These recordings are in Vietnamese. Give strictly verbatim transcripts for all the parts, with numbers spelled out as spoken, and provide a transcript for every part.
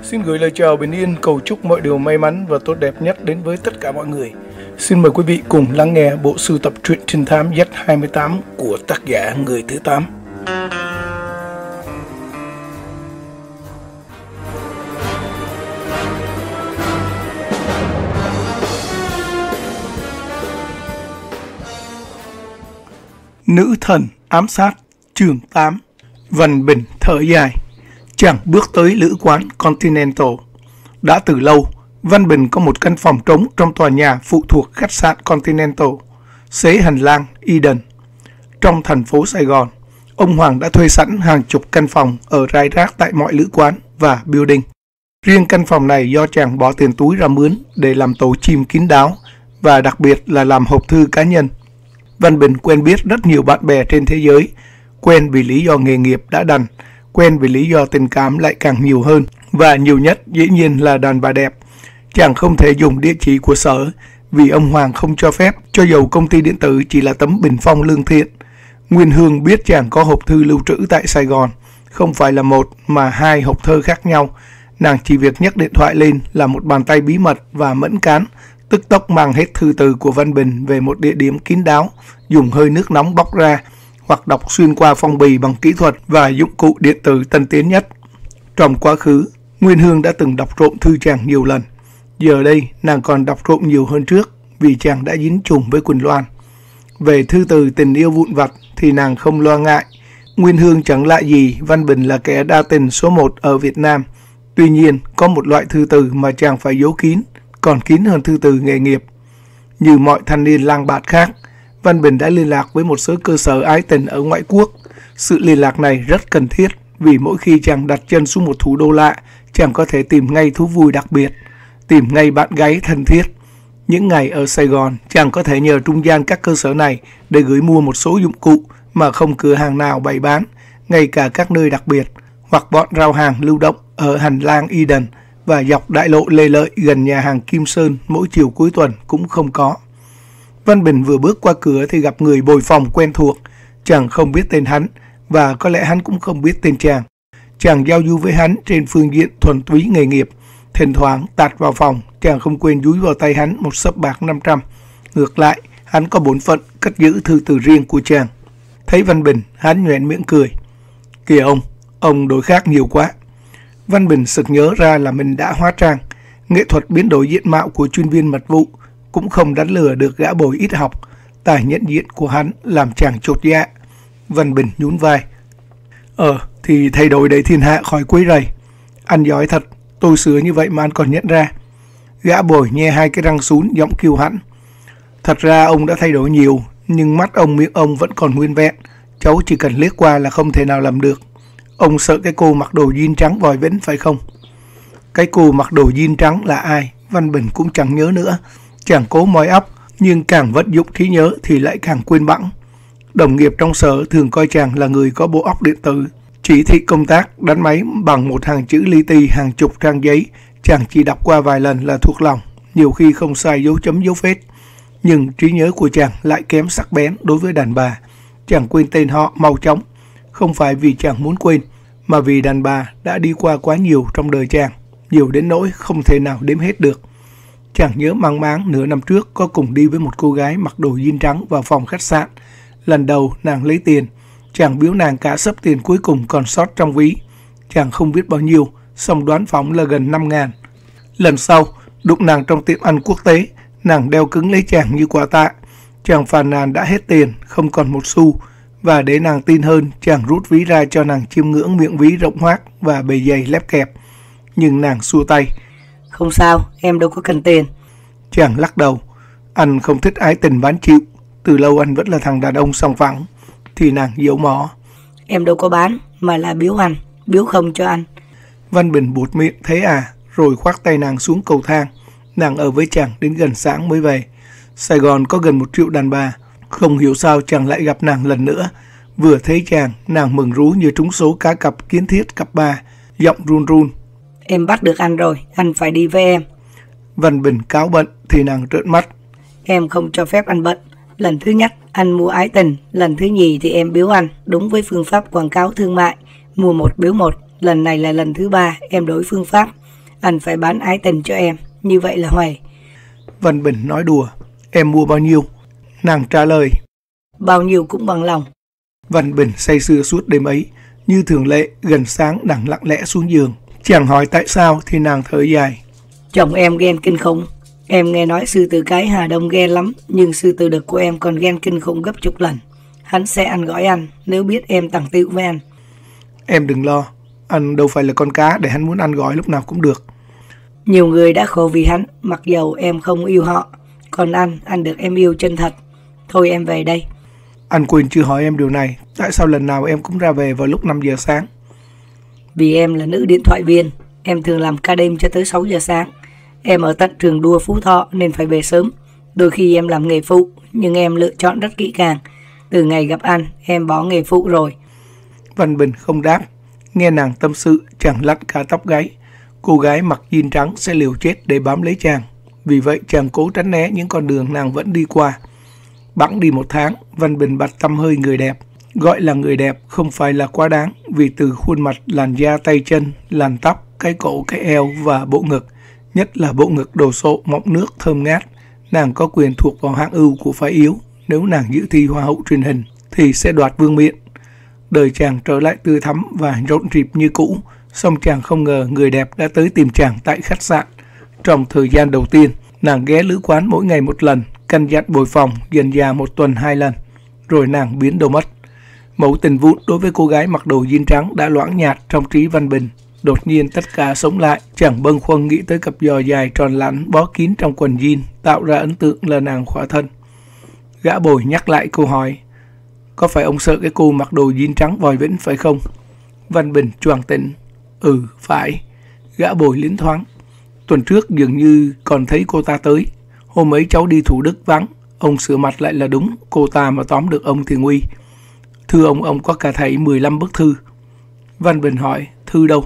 Xin gửi lời chào bình yên, cầu chúc mọi điều may mắn và tốt đẹp nhất đến với tất cả mọi người. Xin mời quý vị cùng lắng nghe bộ sưu tập truyện trinh thám Z hai mươi tám của tác giả Người Thứ Tám. Nữ thần ám sát, chương tám. Văn Bình thở dài. Chàng bước tới lữ quán Continental. Đã từ lâu, Văn Bình có một căn phòng trống trong tòa nhà phụ thuộc khách sạn Continental, xế hành lang Eden. Trong thành phố Sài Gòn, ông Hoàng đã thuê sẵn hàng chục căn phòng ở rải rác tại mọi lữ quán và building. Riêng căn phòng này do chàng bỏ tiền túi ra mướn để làm tổ chim kín đáo và đặc biệt là làm hộp thư cá nhân. Văn Bình quen biết rất nhiều bạn bè trên thế giới, quen vì lý do nghề nghiệp đã đành, quen vì lý do tình cảm lại càng nhiều hơn, và nhiều nhất dĩ nhiên là đàn bà đẹp. Chàng không thể dùng địa chỉ của sở vì ông Hoàng không cho phép, cho dầu công ty điện tử chỉ là tấm bình phong lương thiện. Nguyên Hương biết chàng có hộp thư lưu trữ tại Sài Gòn, không phải là một mà hai hộp thơ khác nhau. Nàng chỉ việc nhấc điện thoại lên là một bàn tay bí mật và mẫn cán tức tốc mang hết thư từ của Văn Bình về một địa điểm kín đáo, dùng hơi nước nóng bóc ra, hoặc đọc xuyên qua phong bì bằng kỹ thuật và dụng cụ điện tử tân tiến nhất. Trong quá khứ, Nguyên Hương đã từng đọc trộm thư chàng nhiều lần. Giờ đây, nàng còn đọc trộm nhiều hơn trước vì chàng đã dính chùm với Quỳnh Loan. Về thư từ tình yêu vụn vặt thì nàng không lo ngại. Nguyên Hương chẳng lạ gì Văn Bình là kẻ đa tình số một ở Việt Nam. Tuy nhiên, có một loại thư từ mà chàng phải giấu kín, còn kín hơn thư từ nghề nghiệp. Như mọi thanh niên lang bạt khác, Văn Bình đã liên lạc với một số cơ sở ái tình ở ngoại quốc. Sự liên lạc này rất cần thiết vì mỗi khi chàng đặt chân xuống một thủ đô lạ, chàng có thể tìm ngay thú vui đặc biệt, tìm ngay bạn gái thân thiết. Những ngày ở Sài Gòn, chàng có thể nhờ trung gian các cơ sở này để gửi mua một số dụng cụ mà không cửa hàng nào bày bán, ngay cả các nơi đặc biệt, hoặc bọn rao hàng lưu động ở hành lang Eden và dọc đại lộ Lê Lợi gần nhà hàng Kim Sơn mỗi chiều cuối tuần cũng không có. Văn Bình vừa bước qua cửa thì gặp người bồi phòng quen thuộc. Chàng không biết tên hắn và có lẽ hắn cũng không biết tên chàng. Chàng giao du với hắn trên phương diện thuần túy nghề nghiệp. Thỉnh thoảng tạt vào phòng, chàng không quên dúi vào tay hắn một xấp bạc năm trăm. Ngược lại, hắn có bổn phận cất giữ thư từ riêng của chàng. Thấy Văn Bình, hắn nhoẻn miệng cười. Kìa ông, ông đổi khác nhiều quá. Văn Bình sực nhớ ra là mình đã hóa trang. Nghệ thuật biến đổi diện mạo của chuyên viên mật vụ cũng không đánh lừa được gã bồi ít học. Tài nhận diện của hắn làm chàng chột dạ. Văn Bình nhún vai. Ờ, thì thay đổi để thiên hạ khỏi quấy rầy. Anh giỏi thật, tôi sửa như vậy mà anh còn nhận ra. Gã bồi nhe hai cái răng sún giọng kiêu hãnh. Thật ra ông đã thay đổi nhiều, nhưng mắt ông miệng ông vẫn còn nguyên vẹn. Cháu chỉ cần liếc qua là không thể nào làm được. Ông sợ cái cô mặc đồ jean trắng vòi vĩnh phải không? Cái cô mặc đồ jean trắng là ai? Văn Bình cũng chẳng nhớ nữa. Chàng cố moi óc, nhưng càng vận dụng trí nhớ thì lại càng quên bẵng. Đồng nghiệp trong sở thường coi chàng là người có bộ óc điện tử. Chỉ thị công tác đánh máy bằng một hàng chữ li ti hàng chục trang giấy, chàng chỉ đọc qua vài lần là thuộc lòng, nhiều khi không sai dấu chấm dấu phết. Nhưng trí nhớ của chàng lại kém sắc bén đối với đàn bà. Chàng quên tên họ mau chóng, không phải vì chàng muốn quên, mà vì đàn bà đã đi qua quá nhiều trong đời chàng, nhiều đến nỗi không thể nào đếm hết được. Chàng nhớ mang máng nửa năm trước có cùng đi với một cô gái mặc đồ jean trắng vào phòng khách sạn. Lần đầu nàng lấy tiền, chàng biếu nàng cả xấp tiền cuối cùng còn sót trong ví. Chàng không biết bao nhiêu, xong đoán phỏng là gần năm ngàn. Lần sau, đụng nàng trong tiệm ăn quốc tế, nàng đeo cứng lấy chàng như quà tạ. Chàng phàn nàn đã hết tiền, không còn một xu. Và để nàng tin hơn, chàng rút ví ra cho nàng chiêm ngưỡng miệng ví rộng hoác và bề dày lép kẹp. Nhưng nàng xua tay. Không sao, em đâu có cần tiền. Chàng lắc đầu. Anh không thích ái tình bán chịu. Từ lâu anh vẫn là thằng đàn ông sòng phẳng. Thì nàng giấu mỏ. Em đâu có bán, mà là biếu anh, biếu không cho anh. Văn Bình buột miệng thế à, rồi khoác tay nàng xuống cầu thang. Nàng ở với chàng đến gần sáng mới về. Sài Gòn có gần một triệu đàn bà. Không hiểu sao chàng lại gặp nàng lần nữa. Vừa thấy chàng, nàng mừng rú như trúng số cá cặp kiến thiết cặp ba, giọng run run. Em bắt được anh rồi, anh phải đi với em. Văn Bình cáo bận thì nàng trợn mắt. Em không cho phép anh bận. Lần thứ nhất anh mua ái tình, lần thứ nhì thì em biếu anh, đúng với phương pháp quảng cáo thương mại, mua một biếu một. Lần này là lần thứ ba em đổi phương pháp. Anh phải bán ái tình cho em, như vậy là huề. Văn Bình nói đùa. Em mua bao nhiêu? Nàng trả lời. Bao nhiêu cũng bằng lòng. Văn Bình say sưa suốt đêm ấy. Như thường lệ, gần sáng nàng lặng lẽ xuống giường. Chàng hỏi tại sao thì nàng thở dài. Chồng em ghen kinh khủng. Em nghe nói sư tử cái Hà Đông ghen lắm, nhưng sư tử đực của em còn ghen kinh khủng gấp chục lần. Hắn sẽ ăn gói anh nếu biết em tằng tiệu với anh. Em đừng lo, anh đâu phải là con cá để hắn muốn ăn gói lúc nào cũng được. Nhiều người đã khổ vì hắn, mặc dầu em không yêu họ. Còn anh, anh được em yêu chân thật. Thôi em về đây. Anh quên chưa hỏi em điều này. Tại sao lần nào em cũng ra về vào lúc năm giờ sáng? Vì em là nữ điện thoại viên. Em thường làm ca đêm cho tới sáu giờ sáng. Em ở tận trường đua Phú Thọ nên phải về sớm. Đôi khi em làm nghề phụ, nhưng em lựa chọn rất kỹ càng. Từ ngày gặp anh, em bỏ nghề phụ rồi. Văn Bình không đáp. Nghe nàng tâm sự, chàng lắc cả tóc gáy. Cô gái mặc jean trắng sẽ liều chết để bám lấy chàng. Vì vậy chàng cố tránh né những con đường nàng vẫn đi qua. Bẵng đi một tháng, Văn Bình bặt tăm hơi người đẹp. Gọi là người đẹp không phải là quá đáng, vì từ khuôn mặt, làn da, tay chân, làn tóc, cái cổ, cái eo và bộ ngực, nhất là bộ ngực đồ sộ mọng nước thơm ngát, nàng có quyền thuộc vào hạng ưu của phái yếu. Nếu nàng dự thi hoa hậu truyền hình thì sẽ đoạt vương miện. Đời chàng trở lại tươi thắm và rộn rịp như cũ, song chàng không ngờ người đẹp đã tới tìm chàng tại khách sạn. Trong thời gian đầu tiên, nàng ghé lữ quán mỗi ngày một lần, căn dặn bồi phòng, dần dà một tuần hai lần, rồi nàng biến đâu mất. Mẫu tình vụn đối với cô gái mặc đồ jean trắng đã loãng nhạt trong trí Văn Bình. Đột nhiên tất cả sống lại, chàng bâng khuâng nghĩ tới cặp giò dài tròn lẵn bó kín trong quần jean, tạo ra ấn tượng là nàng khỏa thân. Gã bồi nhắc lại câu hỏi, có phải ông sợ cái cô mặc đồ jean trắng vòi vĩnh phải không? Văn Bình choàng tỉnh, ừ phải. Gã bồi liến thoáng, tuần trước dường như còn thấy cô ta tới. Hôm ấy cháu đi Thủ Đức vắng, ông sửa mặt lại là đúng, cô ta mà tóm được ông thì nguy. Thưa ông, ông có cả thảy mười lăm bức thư. Văn Bình hỏi, thư đâu?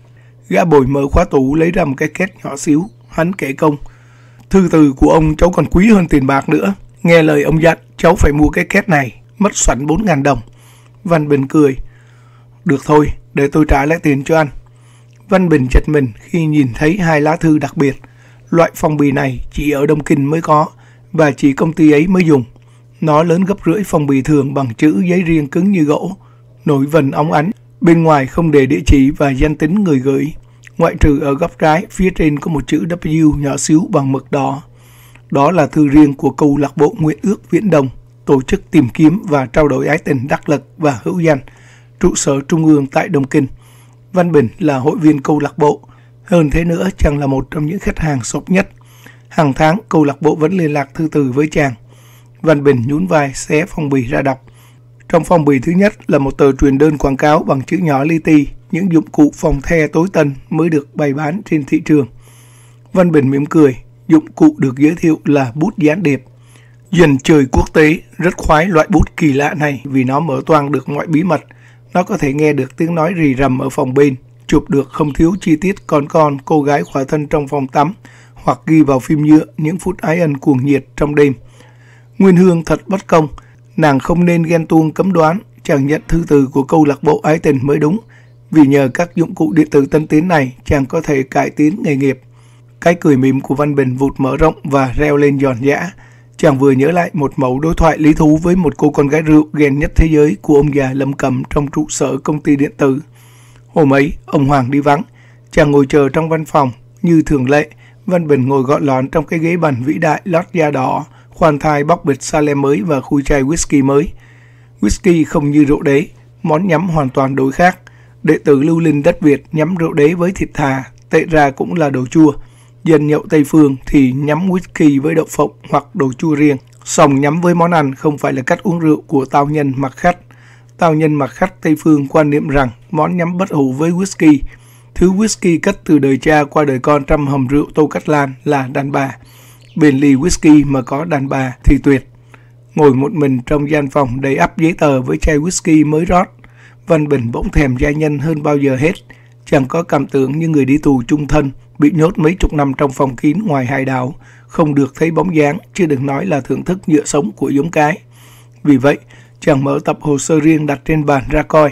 Gã bồi mở khóa tủ lấy ra một cái két nhỏ xíu, hắn kể công. Thư từ của ông cháu còn quý hơn tiền bạc nữa. Nghe lời ông dặn, cháu phải mua cái két này, mất xoắn bốn ngàn đồng. Văn Bình cười. Được thôi, để tôi trả lại tiền cho anh. Văn Bình giật mình khi nhìn thấy hai lá thư đặc biệt. Loại phong bì này chỉ ở Đông Kinh mới có, và chỉ công ty ấy mới dùng. Nó lớn gấp rưỡi phong bì thường bằng chữ giấy riêng cứng như gỗ. Nổi vần óng ánh, bên ngoài không đề địa chỉ và danh tính người gửi. Ngoại trừ ở góc trái, phía trên có một chữ W nhỏ xíu bằng mực đỏ. Đó là thư riêng của câu lạc bộ Nguyện ước Viễn Đông, tổ chức tìm kiếm và trao đổi ái tình đắc lực và hữu danh, trụ sở trung ương tại Đông Kinh. Văn Bình là hội viên câu lạc bộ. Hơn thế nữa, chàng là một trong những khách hàng sộp nhất. Hàng tháng, câu lạc bộ vẫn liên lạc thư từ với chàng. Văn Bình nhún vai xé phong bì ra đọc. Trong phong bì thứ nhất là một tờ truyền đơn quảng cáo bằng chữ nhỏ li ti, những dụng cụ phòng the tối tân mới được bày bán trên thị trường. Văn Bình mỉm cười, dụng cụ được giới thiệu là bút gián điệp. Dân chơi quốc tế rất khoái loại bút kỳ lạ này vì nó mở toang được mọi bí mật. Nó có thể nghe được tiếng nói rì rầm ở phòng bên, chụp được không thiếu chi tiết con con cô gái khỏa thân trong phòng tắm, hoặc ghi vào phim nhựa những phút ái ân cuồng nhiệt trong đêm. Nguyên Hương thật bất công, nàng không nên ghen tuông cấm đoán, chàng nhận thư từ của câu lạc bộ ái tình mới đúng. Vì nhờ các dụng cụ điện tử tân tiến này, chàng có thể cải tiến nghề nghiệp. Cái cười mỉm của Văn Bình vụt mở rộng và reo lên giòn giã. Chàng vừa nhớ lại một mẫu đối thoại lý thú với một cô con gái rượu ghen nhất thế giới của ông già Lâm Cầm trong trụ sở công ty điện tử. Hôm ấy, ông Hoàng đi vắng. Chàng ngồi chờ trong văn phòng. Như thường lệ, Văn Bình ngồi gọn lọn trong cái ghế bành vĩ đại lót da đỏ, khoan thai bóc bịch Salem mới và khui chai whisky mới. Whisky không như rượu đế, món nhắm hoàn toàn đối khác. Đệ tử lưu linh đất Việt nhắm rượu đế với thịt thà, tệ ra cũng là đồ chua. Dân nhậu Tây Phương thì nhắm whisky với đậu phộng hoặc đồ chua riêng. Song nhắm với món ăn không phải là cách uống rượu của tao nhân mặc khách. Tao nhân mặc khách Tây Phương quan niệm rằng món nhắm bất hủ với whisky. Thứ whisky cất từ đời cha qua đời con trong hầm rượu Tô Cát Lan là đàn bà. Bên ly whisky mà có đàn bà thì tuyệt. Ngồi một mình trong gian phòng đầy ắp giấy tờ với chai whisky mới rót, Văn Bình bỗng thèm gia nhân hơn bao giờ hết. Chẳng có cảm tưởng như người đi tù chung thân, bị nhốt mấy chục năm trong phòng kín ngoài hải đảo, không được thấy bóng dáng, chứ đừng nói là thưởng thức nhựa sống của giống cái. Vì vậy, chàng mở tập hồ sơ riêng đặt trên bàn ra coi.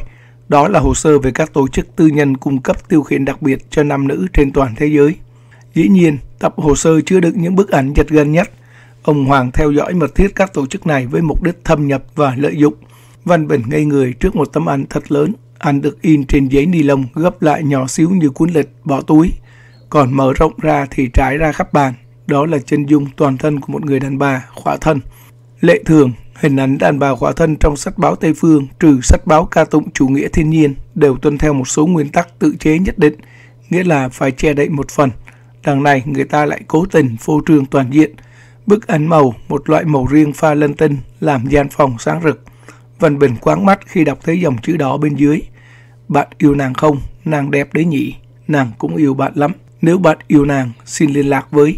Đó là hồ sơ về các tổ chức tư nhân cung cấp tiêu khiển đặc biệt cho nam nữ trên toàn thế giới. Dĩ nhiên, tập hồ sơ chứa đựng những bức ảnh giật gân nhất. Ông Hoàng theo dõi mật thiết các tổ chức này với mục đích thâm nhập và lợi dụng. Văn Bình ngây người trước một tấm ảnh thật lớn. Ảnh được in trên giấy ni lông gấp lại nhỏ xíu như cuốn lịch bỏ túi. Còn mở rộng ra thì trải ra khắp bàn. Đó là chân dung toàn thân của một người đàn bà khỏa thân. Lệ thường, hình ảnh đàn bà khỏa thân trong sách báo Tây Phương trừ sách báo ca tụng chủ nghĩa thiên nhiên đều tuân theo một số nguyên tắc tự chế nhất định, nghĩa là phải che đậy một phần. Đằng này người ta lại cố tình phô trương toàn diện. Bức ảnh màu, một loại màu riêng pha lân tinh, làm gian phòng sáng rực. Văn Bình quáng mắt khi đọc thấy dòng chữ đó bên dưới. Bạn yêu nàng không? Nàng đẹp đấy nhỉ? Nàng cũng yêu bạn lắm. Nếu bạn yêu nàng, xin liên lạc với...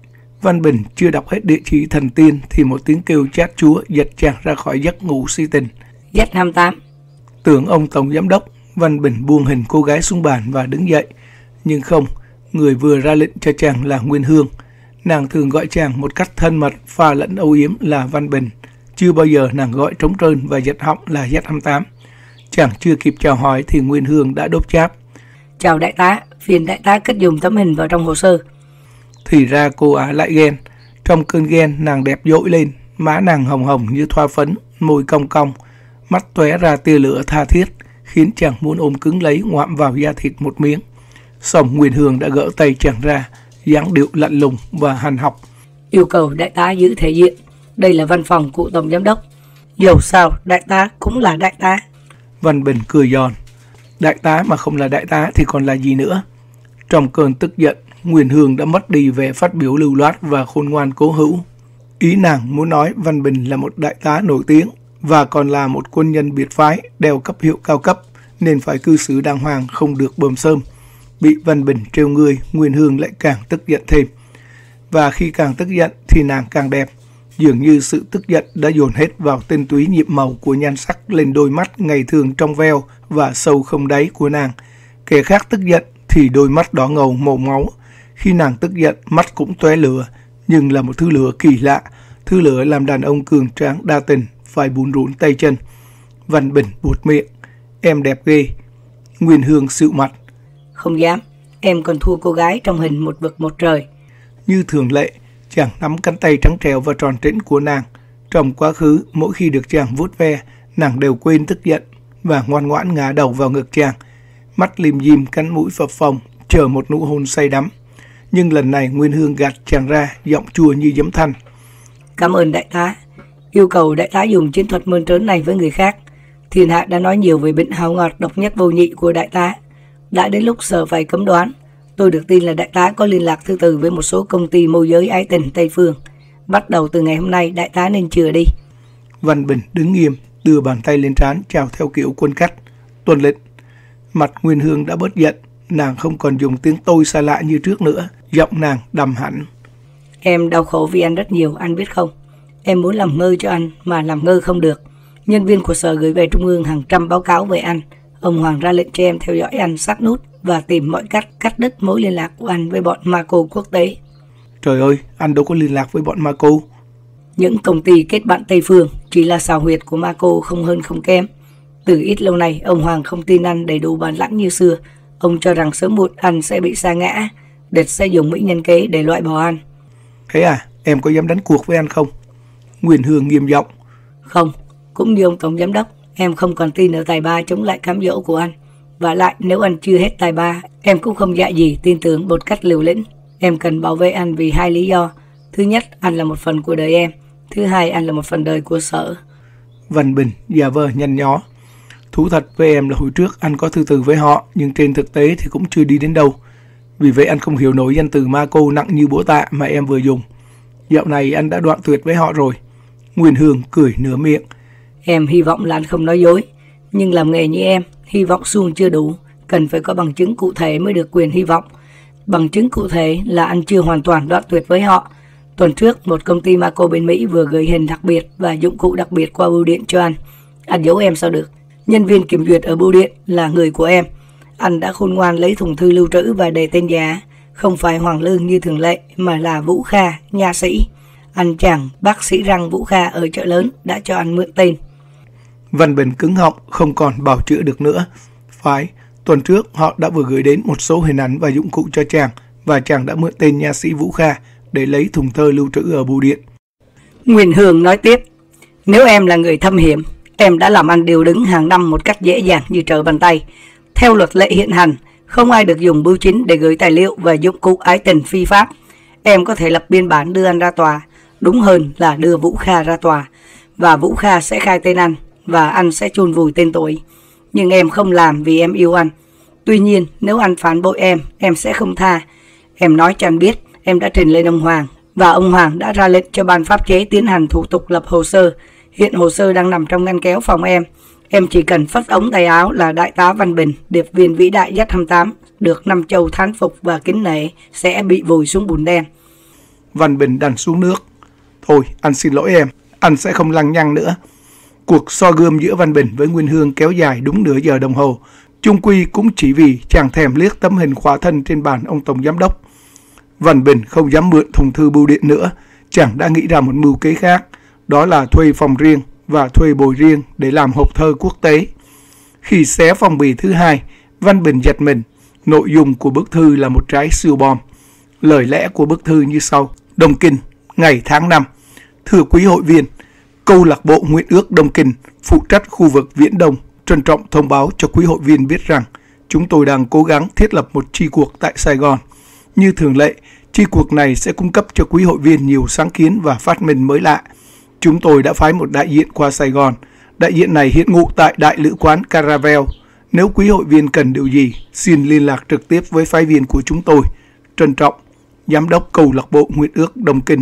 Văn Bình chưa đọc hết địa chỉ thần tiên thì một tiếng kêu chát chúa giật chàng ra khỏi giấc ngủ si tình. Z hai mươi tám. Tưởng ông tổng giám đốc, Văn Bình buông hình cô gái xuống bàn và đứng dậy. Nhưng không, người vừa ra lệnh cho chàng là Nguyên Hương. Nàng thường gọi chàng một cách thân mật pha lẫn âu yếm là Văn Bình. Chưa bao giờ nàng gọi trống trơn và giật họng là Z hai mươi tám. Chàng chưa kịp chào hỏi thì Nguyên Hương đã đốp cháp. Chào đại tá, phiền đại tá cất dùng tấm hình vào trong hồ sơ. Thì ra cô Á lại ghen. Trong cơn ghen nàng đẹp dội lên. Má nàng hồng hồng như thoa phấn, môi cong cong, mắt tóe ra tia lửa tha thiết, khiến chàng muốn ôm cứng lấy ngoạm vào da thịt một miếng. Song Nguyên Hương đã gỡ tay chàng ra, dáng điệu lạnh lùng và hằn học. Yêu cầu đại tá giữ thể diện. Đây là văn phòng của tổng giám đốc. Dầu sao đại tá cũng là đại tá. Văn Bình cười giòn. Đại tá mà không là đại tá thì còn là gì nữa? Trong cơn tức giận, Nguyên Hương đã mất đi vẻ phát biểu lưu loát và khôn ngoan cố hữu. Ý nàng muốn nói Văn Bình là một đại tá nổi tiếng và còn là một quân nhân biệt phái đeo cấp hiệu cao cấp nên phải cư xử đàng hoàng, không được bơm sơm. Bị Văn Bình trêu người, Nguyên Hương lại càng tức giận thêm. Và khi càng tức giận thì nàng càng đẹp. Dường như sự tức giận đã dồn hết vào tinh túy nhiệm màu của nhan sắc lên đôi mắt ngày thường trong veo và sâu không đáy của nàng. Kẻ khác tức giận thì đôi mắt đỏ ngầu màu máu. Khi nàng tức giận, mắt cũng tóe lửa, nhưng là một thứ lửa kỳ lạ, thứ lửa làm đàn ông cường tráng đa tình phải bủn rủn tay chân. Văn Bình buột miệng, em đẹp ghê. Nguyên Hương xịu mặt, không dám, em còn thua cô gái trong hình một vực một trời. Như thường lệ, chàng nắm cánh tay trắng trẻo và tròn trĩnh của nàng. Trong quá khứ, mỗi khi được chàng vuốt ve, nàng đều quên tức giận và ngoan ngoãn ngả đầu vào ngực chàng, mắt lim dim, cánh mũi phập phồng, chờ một nụ hôn say đắm. Nhưng lần này Nguyên Hương gạt chàng ra, giọng chua như giấm thanh. Cảm ơn đại tá. Yêu cầu đại tá dùng chiến thuật mơn trớn này với người khác. Thiên hạ đã nói nhiều về bệnh hào ngọt độc nhất vô nhị của đại tá. Đã đến lúc sợ phải cấm đoán. Tôi được tin là đại tá có liên lạc thư từ với một số công ty môi giới ái tình Tây Phương. Bắt đầu từ ngày hôm nay đại tá nên chừa đi. Văn Bình đứng nghiêm, đưa bàn tay lên trán chào theo kiểu quân cách. Tuân lệnh. Mặt Nguyên Hương đã bớt giận. Nàng không còn dùng tiếng tôi xa lạ như trước nữa. Giọng nàng đầm hẳn. Em đau khổ vì anh rất nhiều, anh biết không? Em muốn làm ngơ cho anh mà làm ngơ không được. Nhân viên của sở gửi về trung ương hàng trăm báo cáo về anh. Ông Hoàng ra lệnh cho em theo dõi anh sát nút và tìm mọi cách cắt đứt mối liên lạc của anh với bọn Marco quốc tế. Trời ơi, anh đâu có liên lạc với bọn Marco. Những công ty kết bạn Tây Phương chỉ là xào huyệt của Marco không hơn không kém. Từ ít lâu nay, ông Hoàng không tin anh đầy đủ bản lãnh như xưa. Ông cho rằng sớm muộn anh sẽ bị sa ngã. Địch sẽ dùng mỹ nhân kế để loại bỏ anh. Thế à, em có dám đánh cuộc với anh không? Nguyên Hương nghiêm giọng. Không, cũng như ông tổng giám đốc, em không còn tin ở tài ba chống lại cám dỗ của anh. Và lại nếu anh chưa hết tài ba, em cũng không dại gì tin tưởng một cách liều lĩnh. Em cần bảo vệ anh vì hai lý do. Thứ nhất, anh là một phần của đời em. Thứ hai, anh là một phần đời của sở. Văn Bình giả vờ nhăn nhó. Thú thật với em là hồi trước anh có thư từ với họ, nhưng trên thực tế thì cũng chưa đi đến đâu. Vì vậy anh không hiểu nổi danh từ Marco nặng như búa tạ mà em vừa dùng. Dạo này anh đã đoạn tuyệt với họ rồi. Nguyên Hương cười nửa miệng. Em hy vọng là anh không nói dối. Nhưng làm nghề như em, hy vọng suông chưa đủ. Cần phải có bằng chứng cụ thể mới được quyền hy vọng. Bằng chứng cụ thể là anh chưa hoàn toàn đoạn tuyệt với họ. Tuần trước, một công ty Marco bên Mỹ vừa gửi hình đặc biệt và dụng cụ đặc biệt qua bưu điện cho anh. Anh giấu em sao được? Nhân viên kiểm duyệt ở bưu điện là người của em. Anh đã khôn ngoan lấy thùng thư lưu trữ và đề tên giá. Không phải Hoàng Lương như thường lệ mà là Vũ Kha, nha sĩ. Anh chàng bác sĩ răng Vũ Kha ở chợ lớn đã cho anh mượn tên. Văn Bình cứng họng, không còn bào chữa được nữa. Phải, tuần trước họ đã vừa gửi đến một số hình ảnh và dụng cụ cho chàng, và chàng đã mượn tên nha sĩ Vũ Kha để lấy thùng thơ lưu trữ ở bưu điện. Nguyên Hương nói tiếp, nếu em là người thâm hiểm, em đã làm ăn điều đứng hàng năm một cách dễ dàng như trở bàn tay. Theo luật lệ hiện hành, không ai được dùng bưu chính để gửi tài liệu và dụng cụ ái tình phi pháp. Em có thể lập biên bản đưa anh ra tòa, đúng hơn là đưa Vũ Kha ra tòa, và Vũ Kha sẽ khai tên anh, và anh sẽ chôn vùi tên tuổi. Nhưng em không làm vì em yêu anh. Tuy nhiên, nếu anh phản bội em, em sẽ không tha. Em nói cho anh biết, em đã trình lên ông Hoàng, và ông Hoàng đã ra lệnh cho ban pháp chế tiến hành thủ tục lập hồ sơ. Hiện hồ sơ đang nằm trong ngăn kéo phòng em. Em chỉ cần phất ống tay áo là Đại tá Văn Bình, điệp viên vĩ đại Z hai mươi tám, được Nam Châu thán phục và kính nể, sẽ bị vùi xuống bùn đen. Văn Bình đành xuống nước. Thôi, anh xin lỗi em, anh sẽ không lăng nhăng nữa. Cuộc so gươm giữa Văn Bình với Nguyên Hương kéo dài đúng nửa giờ đồng hồ. Chung quy cũng chỉ vì chàng thèm liếc tấm hình khỏa thân trên bàn ông tổng giám đốc. Văn Bình không dám mượn thùng thư bưu điện nữa. Chàng đã nghĩ ra một mưu kế khác, đó là thuê phòng riêng và thuê bồi riêng để làm hộp thơ quốc tế. Khi xé phong bì thứ hai, Văn Bình giật mình. Nội dung của bức thư là một trái siêu bom. Lời lẽ của bức thư như sau. Đông Kinh, ngày tháng năm. Thưa quý hội viên, câu lạc bộ Nguyện ước Đông Kinh, phụ trách khu vực Viễn Đông, trân trọng thông báo cho quý hội viên biết rằng chúng tôi đang cố gắng thiết lập một chi cuộc tại Sài Gòn. Như thường lệ, chi cuộc này sẽ cung cấp cho quý hội viên nhiều sáng kiến và phát minh mới lạ. Chúng tôi đã phái một đại diện qua Sài Gòn. Đại diện này hiện ngụ tại Đại Lữ quán Caravel. Nếu quý hội viên cần điều gì, xin liên lạc trực tiếp với phái viên của chúng tôi. Trân trọng, Giám đốc câu lạc bộ Nguyện ước Đông Kinh.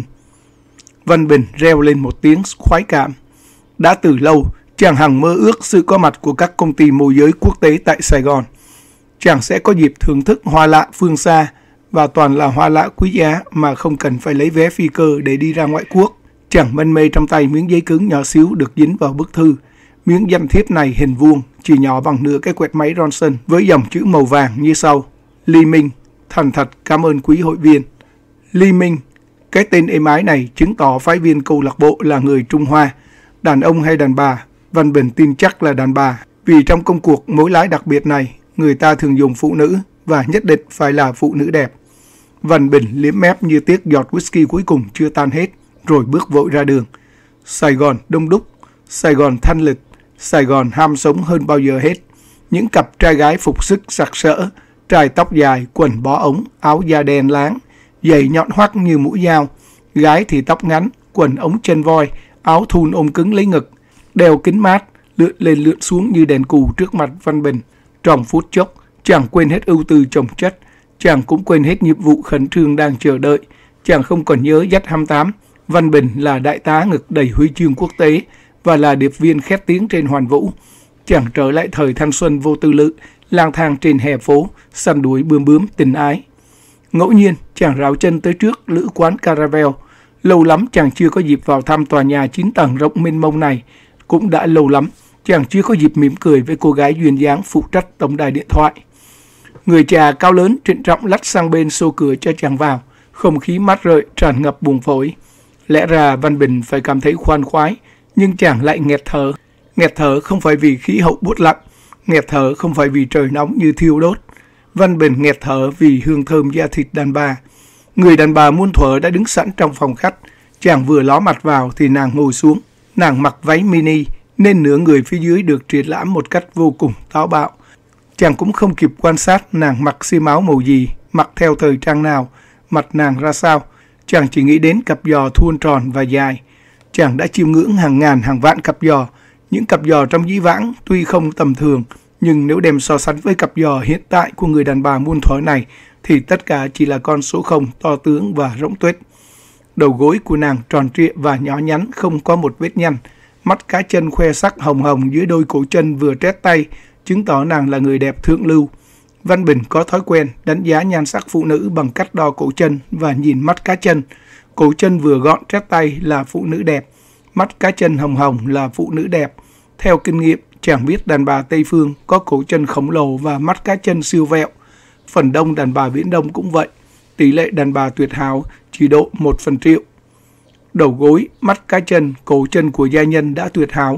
Văn Bình reo lên một tiếng khoái cảm. Đã từ lâu, chàng hằng mơ ước sự có mặt của các công ty môi giới quốc tế tại Sài Gòn. Chàng sẽ có dịp thưởng thức hoa lạ phương xa, và toàn là hoa lạ quý giá mà không cần phải lấy vé phi cơ để đi ra ngoại quốc. Chàng mân mê trong tay miếng giấy cứng nhỏ xíu được dính vào bức thư. Miếng danh thiếp này hình vuông, chỉ nhỏ bằng nửa cái quẹt máy Ronson, với dòng chữ màu vàng như sau. Ly Minh, thành thật cảm ơn quý hội viên. Ly Minh, cái tên êm ái này chứng tỏ phái viên câu lạc bộ là người Trung Hoa. Đàn ông hay đàn bà, Văn Bình tin chắc là đàn bà. Vì trong công cuộc mối lái đặc biệt này, người ta thường dùng phụ nữ, và nhất định phải là phụ nữ đẹp. Văn Bình liếm mép như tiếc giọt whisky cuối cùng chưa tan hết, rồi bước vội ra đường. Sài Gòn đông đúc, Sài Gòn thanh lịch, Sài Gòn ham sống hơn bao giờ hết. Những cặp trai gái phục sức sặc sỡ, trai tóc dài, quần bó ống, áo da đen láng, giày nhọn hoắt như mũi dao. Gái thì tóc ngắn, quần ống chân voi, áo thun ôm cứng lấy ngực, đeo kính mát, lượn lên lượn xuống như đèn cù trước mặt Văn Bình. Trong phút chốc, chàng quên hết ưu tư chồng chất, chàng cũng quên hết nhiệm vụ khẩn trương đang chờ đợi. Chàng không còn nhớ Z hai mươi tám, Văn Bình là đại tá ngực đầy huy chương quốc tế và là điệp viên khét tiếng trên hoàn vũ. Chàng trở lại thời thanh xuân vô tư lự, lang thang trên hè phố, săn đuổi bướm bướm tình ái. Ngẫu nhiên, chàng rảo chân tới trước lữ quán Caravel. Lâu lắm chàng chưa có dịp vào thăm tòa nhà chín tầng rộng mênh mông này. Cũng đã lâu lắm, chàng chưa có dịp mỉm cười với cô gái duyên dáng phụ trách tổng đài điện thoại. Người trà cao lớn trịnh trọng lách sang bên xô cửa cho chàng vào. Không khí mát rượi tràn ngập buồng phổi. Lẽ ra Văn Bình phải cảm thấy khoan khoái, nhưng chàng lại nghẹt thở. Nghẹt thở không phải vì khí hậu buốt lạnh, nghẹt thở không phải vì trời nóng như thiêu đốt. Văn Bình nghẹt thở vì hương thơm da thịt đàn bà. Người đàn bà muôn thuở đã đứng sẵn trong phòng khách. Chàng vừa ló mặt vào thì nàng ngồi xuống. Nàng mặc váy mini nên nửa người phía dưới được triển lãm một cách vô cùng táo bạo. Chàng cũng không kịp quan sát nàng mặc xiêm áo màu gì, mặc theo thời trang nào, mặt nàng ra sao. Chàng chỉ nghĩ đến cặp giò thuôn tròn và dài. Chàng đã chiêm ngưỡng hàng ngàn hàng vạn cặp giò. Những cặp giò trong dĩ vãng tuy không tầm thường, nhưng nếu đem so sánh với cặp giò hiện tại của người đàn bà muôn thuở này, thì tất cả chỉ là con số không to tướng và rỗng tuếch. Đầu gối của nàng tròn trịa và nhỏ nhắn, không có một vết nhăn. Mắt cá chân khoe sắc hồng hồng dưới đôi cổ chân vừa trét tay, chứng tỏ nàng là người đẹp thượng lưu. Văn Bình có thói quen đánh giá nhan sắc phụ nữ bằng cách đo cổ chân và nhìn mắt cá chân. Cổ chân vừa gọn trét tay là phụ nữ đẹp, mắt cá chân hồng hồng là phụ nữ đẹp. Theo kinh nghiệm, chàng biết đàn bà Tây Phương có cổ chân khổng lồ và mắt cá chân siêu vẹo. Phần đông đàn bà Viễn Đông cũng vậy. Tỷ lệ đàn bà tuyệt hảo chỉ độ một phần triệu. Đầu gối, mắt cá chân, cổ chân của gia nhân đã tuyệt hảo.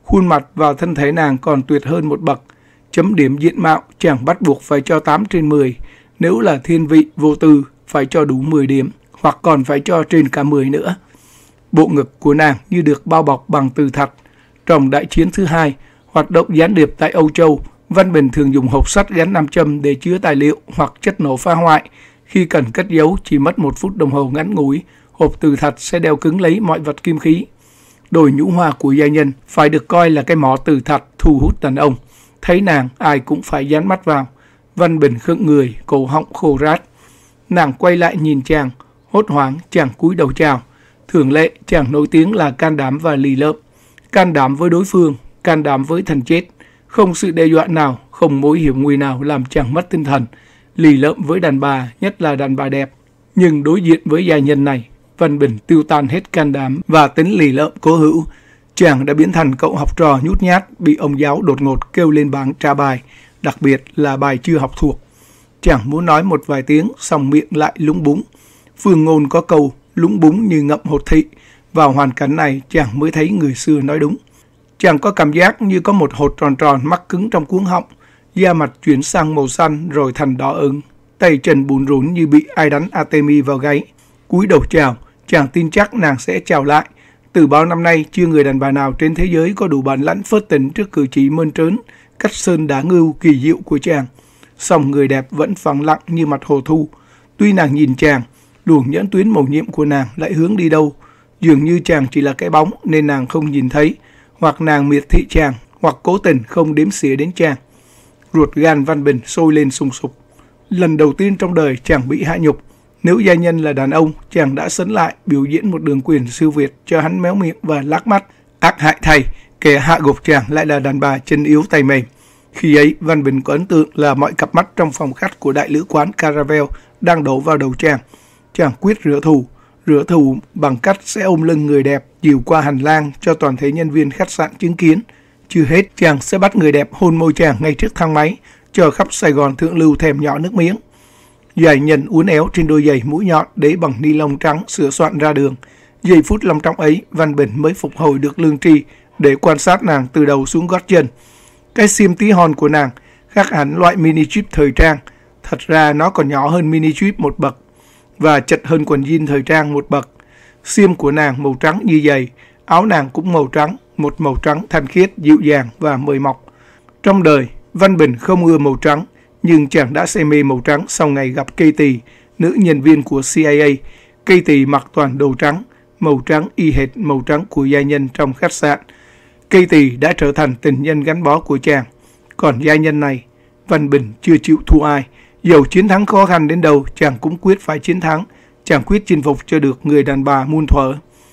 Khuôn mặt và thân thể nàng còn tuyệt hơn một bậc. Chấm điểm diện mạo, chàng bắt buộc phải cho tám trên mười. Nếu là thiên vị, vô tư, phải cho đủ mười điểm, hoặc còn phải cho trên cả mười nữa. Bộ ngực của nàng như được bao bọc bằng từ thật. Trong đại chiến thứ hai, hoạt động gián điệp tại Âu Châu, Văn Bình thường dùng hộp sắt gắn nam châm để chứa tài liệu hoặc chất nổ phá hoại. Khi cần cất giấu chỉ mất một phút đồng hồ ngắn ngủi, hộp từ thật sẽ đeo cứng lấy mọi vật kim khí. Đồi nhũ hoa của gia nhân phải được coi là cái mỏ từ thật thu hút đàn ông. Thấy nàng, ai cũng phải dán mắt vào. Văn Bình khựng người, cổ họng khô rát. Nàng quay lại nhìn chàng, hốt hoảng chàng cúi đầu chào. Thường lệ, chàng nổi tiếng là can đảm và lì lợm. Can đảm với đối phương, can đảm với thần chết. Không sự đe dọa nào, không mối hiểm nguy nào làm chàng mất tinh thần. Lì lợm với đàn bà, nhất là đàn bà đẹp. Nhưng đối diện với gia nhân này, Văn Bình tiêu tan hết can đảm và tính lì lợm cố hữu. Chàng đã biến thành cậu học trò nhút nhát bị ông giáo đột ngột kêu lên bảng trả bài, đặc biệt là bài chưa học thuộc. Chàng muốn nói một vài tiếng, xong miệng lại lúng búng. Phương ngôn có câu lúng búng như ngậm hột thị. Vào hoàn cảnh này, chàng mới thấy người xưa nói đúng. Chàng có cảm giác như có một hột tròn tròn mắc cứng trong cuống họng, da mặt chuyển sang màu xanh rồi thành đỏ ửng, tay chân bùn rủn như bị ai đánh Artemis vào gáy. Cúi đầu chào, chàng tin chắc nàng sẽ chào lại. Từ bao năm nay, chưa người đàn bà nào trên thế giới có đủ bản lãnh phớt tình trước cử chỉ mơn trớn, cách sơn đá ngưu kỳ diệu của chàng. Song người đẹp vẫn phẳng lặng như mặt hồ thu. Tuy nàng nhìn chàng, luồng nhẫn tuyến màu nhiệm của nàng lại hướng đi đâu. Dường như chàng chỉ là cái bóng nên nàng không nhìn thấy, hoặc nàng miệt thị chàng, hoặc cố tình không đếm xỉa đến chàng. Ruột gan Văn Bình sôi lên sùng sục. Lần đầu tiên trong đời chàng bị hạ nhục. Nếu gia nhân là đàn ông, chàng đã sấn lại biểu diễn một đường quyền siêu việt cho hắn méo miệng và lác mắt. Ác hại thay, kẻ hạ gục chàng lại là đàn bà chân yếu tay mềm. Khi ấy, Văn Bình có ấn tượng là mọi cặp mắt trong phòng khách của đại lữ quán Caravel đang đổ vào đầu chàng. Chàng quyết rửa thù, rửa thù bằng cách sẽ ôm lưng người đẹp dìu qua hành lang cho toàn thể nhân viên khách sạn chứng kiến. Chưa hết, chàng sẽ bắt người đẹp hôn môi chàng ngay trước thang máy, cho khắp Sài Gòn thượng lưu thèm nhỏ nước miếng. Giày nhân uốn éo trên đôi giày mũi nhọn đế bằng ni lông trắng sửa soạn ra đường. Giây phút long trọng ấy, Văn Bình mới phục hồi được lương tri để quan sát nàng từ đầu xuống gót chân. Cái xiêm tí hon của nàng khác hẳn loại mini strip thời trang. Thật ra nó còn nhỏ hơn mini strip một bậc và chật hơn quần jean thời trang một bậc. Xiêm của nàng màu trắng như giày, áo nàng cũng màu trắng, một màu trắng thanh khiết, dịu dàng và mời mọc. Trong đời, Văn Bình không ưa màu trắng, nhưng chàng đã say mê màu trắng sau ngày gặp Katie, nữ nhân viên của C I A. Katie mặc toàn đồ trắng, màu trắng y hệt màu trắng của gia nhân trong khách sạn. Katie đã trở thành tình nhân gắn bó của chàng. Còn gia nhân này, Văn Bình chưa chịu thua ai. Dầu chiến thắng khó khăn đến đâu, chàng cũng quyết phải chiến thắng. Chàng quyết chinh phục cho được người đàn bà muôn thuở.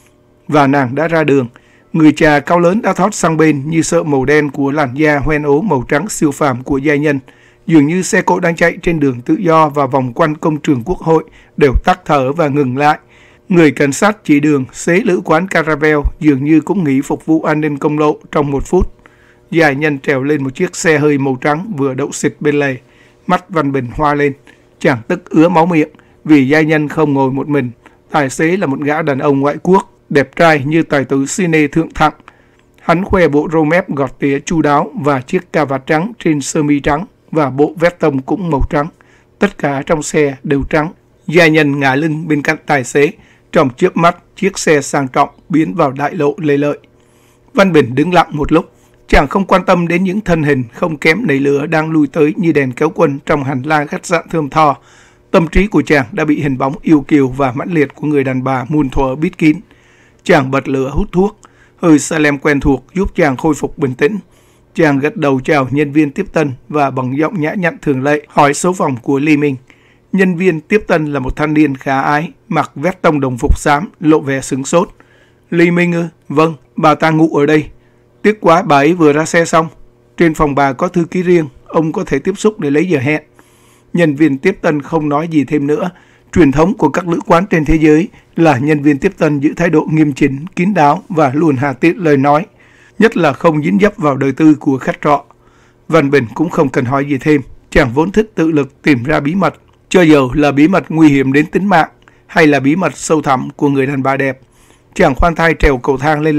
Và nàng đã ra đường. Người trà cao lớn đã thoát sang bên như sợ màu đen của làn da hoen ố màu trắng siêu phàm của gia nhân. Dường như xe cộ đang chạy trên đường tự do và vòng quanh công trường Quốc hội đều tắt thở và ngừng lại. Người cảnh sát chỉ đường xế lữ quán Caravel dường như cũng nghỉ phục vụ an ninh công lộ trong một phút. Giai nhân trèo lên một chiếc xe hơi màu trắng vừa đậu xịt bên lề. Mắt Văn Bình hoa lên. Chàng tức ứa máu miệng vì giai nhân không ngồi một mình. Tài xế là một gã đàn ông ngoại quốc, đẹp trai như tài tử cine thượng thặng. Hắn khoe bộ râu mép gọt tỉa chu đáo và chiếc cà vạt trắng trên sơ mi trắng và bộ vest tông cũng màu trắng. Tất cả trong xe đều trắng. Gia nhân ngả lưng bên cạnh tài xế. Trong chớp mắt, chiếc xe sang trọng biến vào đại lộ Lê Lợi. Văn Bình đứng lặng một lúc. Chàng không quan tâm đến những thân hình không kém nảy lửa đang lui tới như đèn kéo quân trong hành lang khách sạn thơm tho. Tâm trí của chàng đã bị hình bóng yêu kiều và mãnh liệt của người đàn bà muôn thuở bít kín. Chàng bật lửa hút thuốc. Hơi Salem quen thuộc giúp chàng khôi phục bình tĩnh. Chàng gật đầu chào nhân viên tiếp tân và bằng giọng nhã nhặn thường lệ hỏi số phòng của Lê Minh. Nhân viên tiếp tân là một thanh niên khả ái, mặc vest tông đồng phục xám, lộ vẻ sửng sốt. Lê Minh ư? Vâng, bà ta ngủ ở đây. Tiếc quá, bà ấy vừa ra xe xong. Trên phòng bà có thư ký riêng, ông có thể tiếp xúc để lấy giờ hẹn. Nhân viên tiếp tân không nói gì thêm nữa. Truyền thống của các lữ quán trên thế giới là nhân viên tiếp tân giữ thái độ nghiêm chỉnh, kín đáo và luôn hà tiết lời nói, nhất là không dính dấp vào đời tư của khách trọ. Văn Bình cũng không cần hỏi gì thêm, chàng vốn thích tự lực tìm ra bí mật, cho dầu là bí mật nguy hiểm đến tính mạng hay là bí mật sâu thẳm của người đàn bà đẹp. Chàng khoan thai trèo cầu thang lên lầu,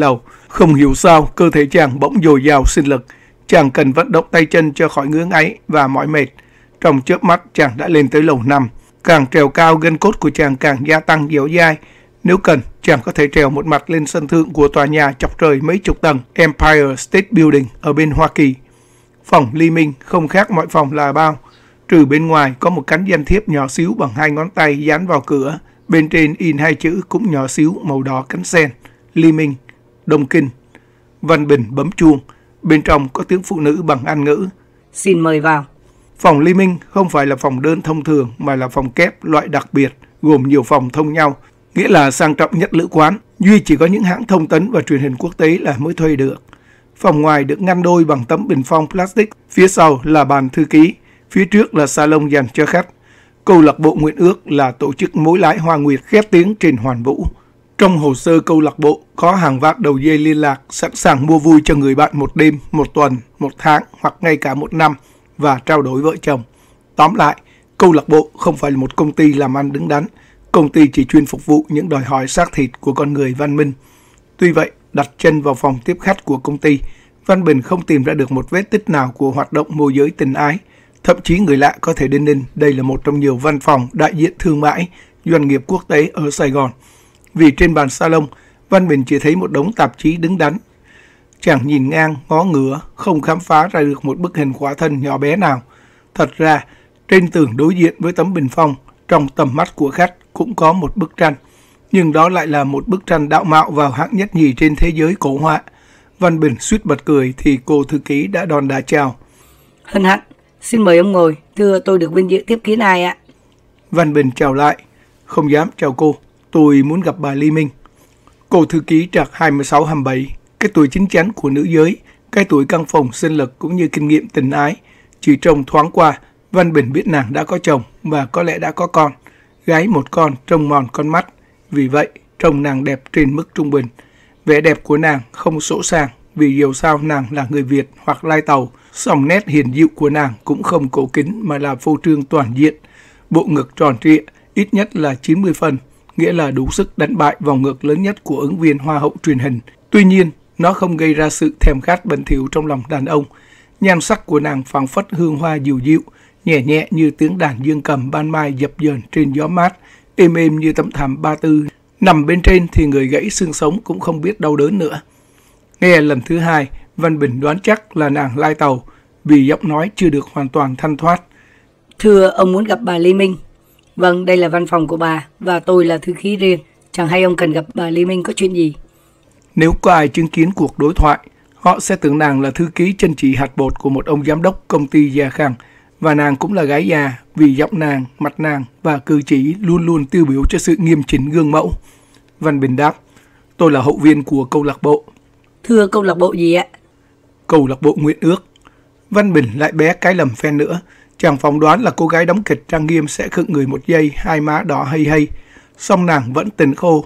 Không hiểu sao, cơ thể chàng bỗng dồi dào sinh lực. Chàng cần vận động tay chân cho khỏi ngứa ngáy và mỏi mệt. Trong chớp mắt, chàng đã lên tới lầu năm. Càng trèo cao, gân cốt của chàng càng gia tăng dẻo dai. Nếu cần, chàng có thể trèo một mặt lên sân thượng của tòa nhà chọc trời mấy chục tầng Empire State Building ở bên Hoa Kỳ. Phòng Ly Minh không khác mọi phòng là bao. Trừ bên ngoài có một cánh danh thiếp nhỏ xíu bằng hai ngón tay dán vào cửa. Bên trên in hai chữ cũng nhỏ xíu màu đỏ cánh sen. Ly Minh, Đông Kinh. Văn Bình bấm chuông. Bên trong có tiếng phụ nữ bằng Anh ngữ. Xin mời vào. Phòng Ly Minh không phải là phòng đơn thông thường mà là phòng kép loại đặc biệt, gồm nhiều phòng thông nhau, nghĩa là sang trọng nhất lữ quán, duy chỉ có những hãng thông tấn và truyền hình quốc tế là mới thuê được. Phòng ngoài được ngăn đôi bằng tấm bình phong plastic, phía sau là bàn thư ký, phía trước là salon dành cho khách. Câu lạc bộ Nguyện Ước là tổ chức mối lái Hoa Nguyệt khét tiếng trên hoàn vũ. Trong hồ sơ câu lạc bộ có hàng vạn đầu dây liên lạc sẵn sàng mua vui cho người bạn một đêm, một tuần, một tháng hoặc ngay cả một năm và trao đổi vợ chồng. Tóm lại, câu lạc bộ không phải là một công ty làm ăn đứng đắn. Công ty chỉ chuyên phục vụ những đòi hỏi xác thịt của con người văn minh. Tuy vậy, đặt chân vào phòng tiếp khách của công ty, Văn Bình không tìm ra được một vết tích nào của hoạt động môi giới tình ái. Thậm chí người lạ có thể đinh ninh đây là một trong nhiều văn phòng đại diện thương mại, doanh nghiệp quốc tế ở Sài Gòn. Vì trên bàn salon, Văn Bình chỉ thấy một đống tạp chí đứng đắn. Chàng nhìn ngang, ngó ngửa, không khám phá ra được một bức hình khỏa thân nhỏ bé nào. Thật ra, trên tường đối diện với tấm bình phong, trong tầm mắt của khách cũng có một bức tranh. Nhưng đó lại là một bức tranh đạo mạo vào hạng nhất nhì trên thế giới cổ họa. Văn Bình suýt bật cười thì cô thư ký đã đòn đá chào. Hân hạnh, xin mời ông ngồi. Thưa, tôi được vinh dự tiếp kiến ai ạ? Văn Bình chào lại. Không dám chào cô, tôi muốn gặp bà Ly Minh. Cô thư ký trạc hai mươi sáu hai mươi bảy, cái tuổi chín chắn của nữ giới, cái tuổi căng phòng sinh lực cũng như kinh nghiệm tình ái. Chỉ trông thoáng qua, Văn Bình biết nàng đã có chồng và có lẽ đã có con. Gái một con trông mòn con mắt, vì vậy trông nàng đẹp trên mức trung bình. Vẻ đẹp của nàng không sỗ sàng vì dù sao nàng là người Việt hoặc lai tàu, song nét hiền dịu của nàng cũng không cổ kính mà là phô trương toàn diện. Bộ ngực tròn trịa, ít nhất là chín mươi phân, nghĩa là đủ sức đánh bại vòng ngực lớn nhất của ứng viên hoa hậu truyền hình. Tuy nhiên, nó không gây ra sự thèm khát bẩn thỉu trong lòng đàn ông. Nhan sắc của nàng phảng phất hương hoa dịu dịu, nhẹ nhẹ như tiếng đàn dương cầm ban mai dập dờn trên gió mát, êm êm như tấm thảm ba tư. Nằm bên trên thì người gãy xương sống cũng không biết đau đớn nữa. Nghe lần thứ hai, Văn Bình đoán chắc là nàng lai tàu, vì giọng nói chưa được hoàn toàn thanh thoát. Thưa, ông muốn gặp bà Ly Minh. Vâng, đây là văn phòng của bà, và tôi là thư ký riêng. Chẳng hay ông cần gặp bà Ly Minh có chuyện gì? Nếu có ai chứng kiến cuộc đối thoại, họ sẽ tưởng nàng là thư ký chân chỉ hạt bột của một ông giám đốc công ty già khang. Và nàng cũng là gái già vì giọng nàng, mặt nàng và cử chỉ luôn luôn tiêu biểu cho sự nghiêm chỉnh gương mẫu. Văn Bình đáp, tôi là hậu viên của câu lạc bộ. Thưa, câu lạc bộ gì ạ? Câu lạc bộ Nguyện Ước. Văn Bình lại bé cái lầm phen nữa. Chàng phỏng đoán là cô gái đóng kịch trang nghiêm sẽ khựng người một giây, hai má đỏ hay hay. Song nàng vẫn tình khô.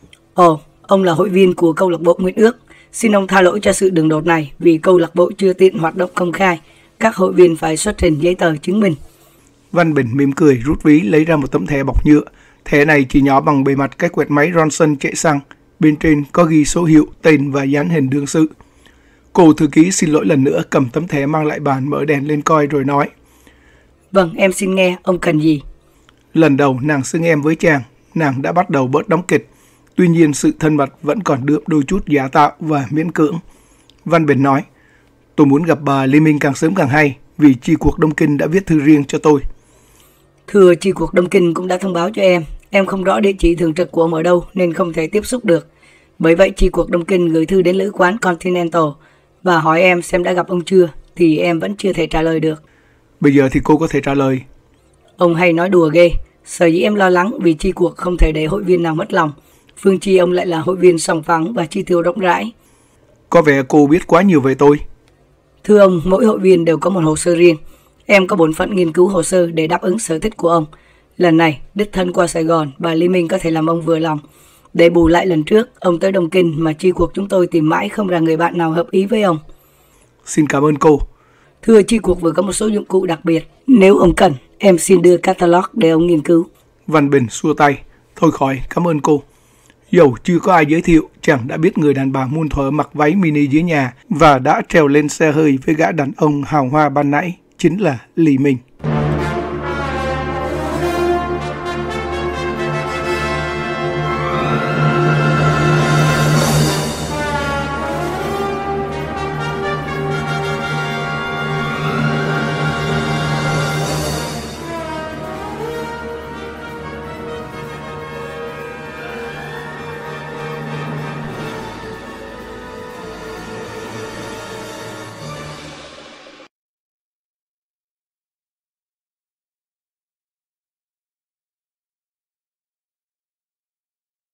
Ồ, ông là hội viên của câu lạc bộ Nguyện Ước. Xin ông tha lỗi cho sự đường đột này vì câu lạc bộ chưa tiện hoạt động công khai. Các hội viên phải xuất trình giấy tờ chứng minh. Văn Bình mỉm cười rút ví lấy ra một tấm thẻ bọc nhựa. Thẻ này chỉ nhỏ bằng bề mặt cái quẹt máy Ronson chạy xăng. Bên trên có ghi số hiệu, tên và dán hình đương sự. Cô thư ký xin lỗi lần nữa, cầm tấm thẻ mang lại bàn, mở đèn lên coi rồi nói. Vâng, em xin nghe, ông cần gì? Lần đầu nàng xưng em với chàng, nàng đã bắt đầu bớt đóng kịch. Tuy nhiên sự thân mật vẫn còn đượm đôi chút giả tạo và miễn cưỡng. Văn Bình nói, tôi muốn gặp bà Ly Minh càng sớm càng hay, vì chi cuộc Đông Kinh đã viết thư riêng cho tôi. Thưa, chi cuộc Đông Kinh cũng đã thông báo cho em. Em không rõ địa chỉ thường trực của ông ở đâu nên không thể tiếp xúc được. Bởi vậy chi cuộc Đông Kinh gửi thư đến lữ quán Continental và hỏi em xem đã gặp ông chưa, thì em vẫn chưa thể trả lời được. Bây giờ thì cô có thể trả lời. Ông hay nói đùa ghê. Sở dĩ em lo lắng vì chi cuộc không thể để hội viên nào mất lòng. Phương chi ông lại là hội viên sòng phẳng và chi tiêu rộng rãi. Có vẻ cô biết quá nhiều về tôi. Thưa ông, mỗi hội viên đều có một hồ sơ riêng. Em có bổn phận nghiên cứu hồ sơ để đáp ứng sở thích của ông. Lần này, đích thân qua Sài Gòn, bà Ly Minh có thể làm ông vừa lòng. Để bù lại lần trước, ông tới Đông Kinh mà chi cuộc chúng tôi tìm mãi không ra người bạn nào hợp ý với ông. Xin cảm ơn cô. Thưa, chi cuộc vừa có một số dụng cụ đặc biệt. Nếu ông cần, em xin đưa catalog để ông nghiên cứu. Văn Bình xua tay. Thôi khỏi, cảm ơn cô. Dầu chưa có ai giới thiệu, chàng đã biết người đàn bà muôn thuở mặc váy mini dưới nhà và đã trèo lên xe hơi với gã đàn ông hào hoa ban nãy, chính là Lý Minh.